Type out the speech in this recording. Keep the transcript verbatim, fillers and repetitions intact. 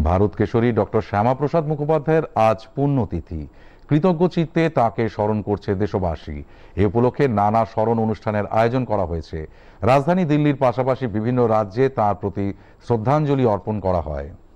Bharat Keshari doctor Shyamaprasad মুখোপাধ্যায়ের আজ পুণ্যতিথি। কৃতজ্ঞ চিত্তে তাকে স্মরণ করছে দেশবাসী। এ উপলক্ষে নানা স্মরণ অনুষ্ঠানের আয়োজন করা হয়েছে। রাজধানী দিল্লির পাশাপাশি বিভিন্ন রাজ্যে তার প্রতি শ্রদ্ধাঞ্জলি অর্পণ করা হয়।